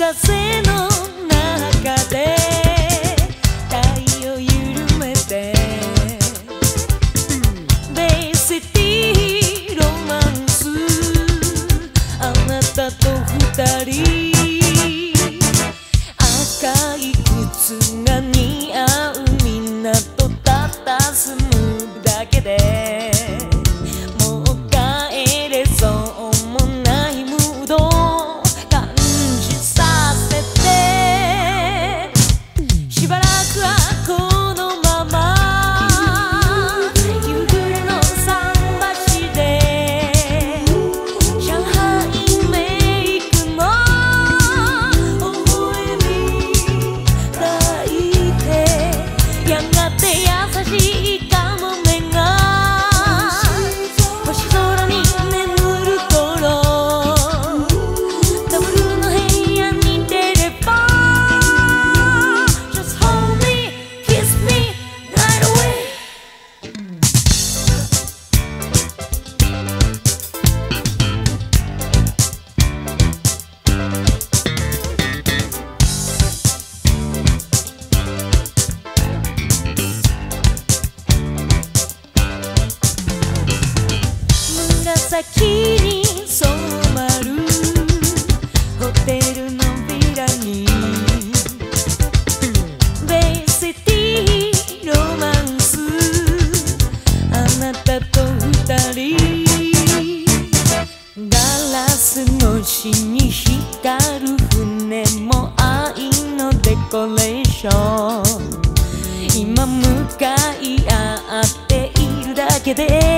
風の中で太陽緩めてベースティーロマンスあなたと二人赤い靴が似合う港たたずむだけでもう帰れそうもないムード感じさせてしばらくはこのまま夕暮れの桟橋で上海メイクの微笑み抱いてやがて優しいカモメが星空に眠る頃ダブルの部屋に出れば Just hold me, kiss me right away 紫に染まるホテルのビラにベースティーロマンスあなたと二人ガラス越しに光る船も愛のデコレーション今向かい合っているだけで